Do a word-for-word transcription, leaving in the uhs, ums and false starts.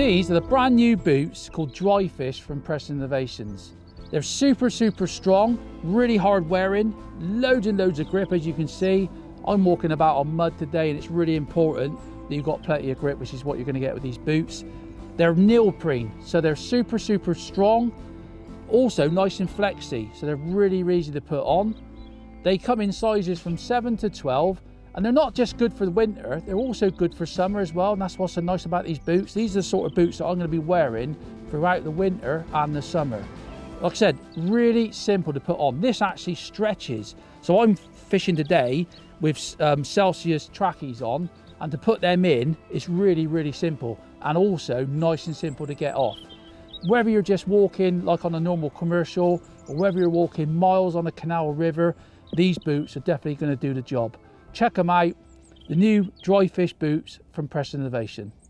These are the brand new boots called DRIFISH from Preston Innovations. They're super, super strong, really hard wearing, loads and loads of grip, as you can see. I'm walking about on mud today, and it's really important that you've got plenty of grip, which is what you're going to get with these boots. They're neoprene, so they're super, super strong. Also nice and flexy, so they're really, really easy to put on. They come in sizes from seven to twelve, and they're not just good for the winter, they're also good for summer as well, and that's what's so nice about these boots. These are the sort of boots that I'm going to be wearing throughout the winter and the summer. Like I said, really simple to put on. This actually stretches. So I'm fishing today with um, Celsius trackies on, and to put them in, it's really, really simple, and also nice and simple to get off. Whether you're just walking like on a normal commercial, or whether you're walking miles on a canal or river, these boots are definitely going to do the job. Check them out, the new DRIFISH boots from Preston Innovation.